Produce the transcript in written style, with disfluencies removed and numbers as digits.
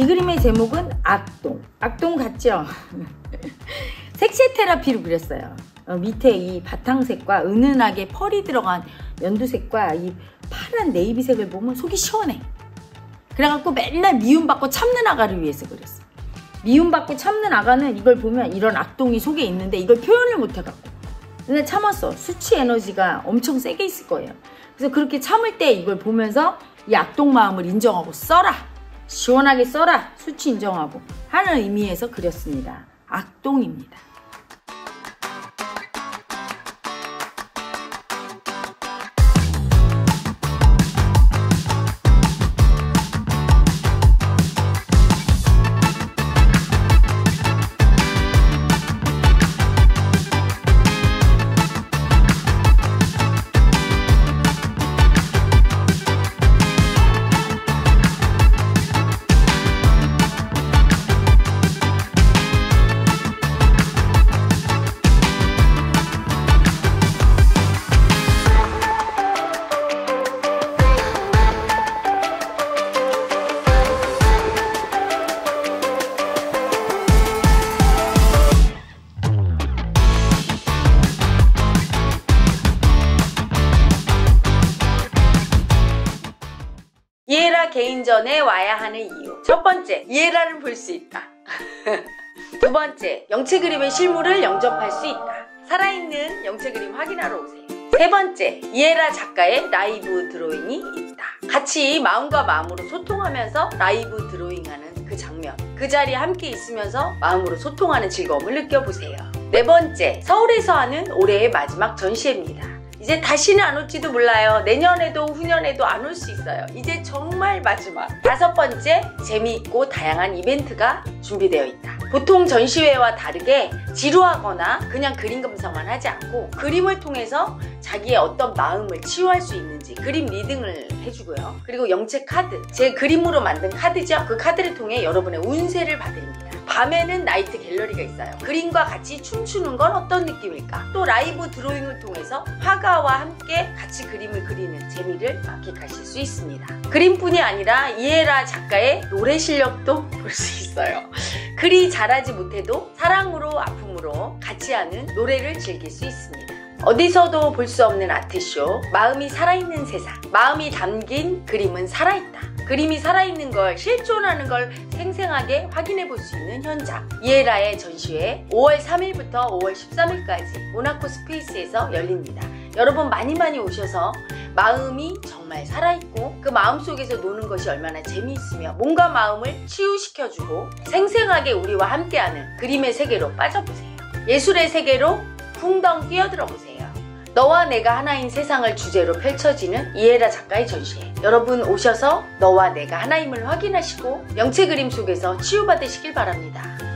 이 그림의 제목은 악동. 악동 같죠? 색채 테라피로 그렸어요. 밑에 이 바탕색과 은은하게 펄이 들어간 연두색과 이 파란 네이비색을 보면 속이 시원해. 그래갖고 맨날 미움받고 참는 아가를 위해서 그렸어. 미움받고 참는 아가는 이걸 보면 이런 악동이 속에 있는데 이걸 표현을 못해갖고 근데 참았어. 수치 에너지가 엄청 세게 있을 거예요. 그래서 그렇게 참을 때 이걸 보면서 이 악동 마음을 인정하고 써라. 시원하게 써라. 수치 인정하고 하는 의미에서 그렸습니다. 악동입니다. 이에라 개인전에 와야 하는 이유. 첫 번째, 이에라를 볼 수 있다. 두 번째, 영체 그림의 실물을 영접할 수 있다. 살아있는 영체 그림 확인하러 오세요. 세 번째, 이에라 작가의 라이브 드로잉이 있다. 같이 마음과 마음으로 소통하면서 라이브 드로잉하는 그 장면, 그 자리에 함께 있으면서 마음으로 소통하는 즐거움을 느껴보세요. 네 번째, 서울에서 하는 올해의 마지막 전시회입니다. 이제 다시는 안 올지도 몰라요. 내년에도 후년에도 안 올 수 있어요. 이제 정말 마지막. 다섯 번째, 재미있고 다양한 이벤트가 준비되어 있다. 보통 전시회와 다르게 지루하거나 그냥 그림 감상만 하지 않고 그림을 통해서 자기의 어떤 마음을 치유할 수 있는지 그림 리딩을 해주고요. 그리고 영체 카드, 제 그림으로 만든 카드죠. 그 카드를 통해 여러분의 운세를 봐드립니다. 밤에는 나이트 갤러리가 있어요. 그림과 같이 춤추는 건 어떤 느낌일까? 또 라이브 드로잉을 통해서 화가와 함께 같이 그림을 그리는 재미를 만끽하실 수 있습니다. 그림뿐이 아니라 이에라 작가의 노래 실력도 볼 수 있어요. 그리 잘하지 못해도 사랑으로 아픔으로 같이 하는 노래를 즐길 수 있습니다. 어디서도 볼 수 없는 아트쇼, 마음이 살아있는 세상, 마음이 담긴 그림은 살아있다. 그림이 살아있는 걸, 실존하는 걸 생생하게 확인해 볼 수 있는 현장. 이에라의 전시회 5월 3일부터 5월 13일까지 모나코 스페이스에서 열립니다. 여러분 많이 오셔서 마음이 정말 살아있고 그 마음 속에서 노는 것이 얼마나 재미있으며 몸과 마음을 치유시켜주고 생생하게 우리와 함께하는 그림의 세계로 빠져보세요. 예술의 세계로 풍덩 뛰어들어 보세요. 너와 내가 하나인 세상을 주제로 펼쳐지는 이에라 작가의 전시회. 여러분 오셔서 너와 내가 하나임을 확인하시고 영체 그림 속에서 치유받으시길 바랍니다.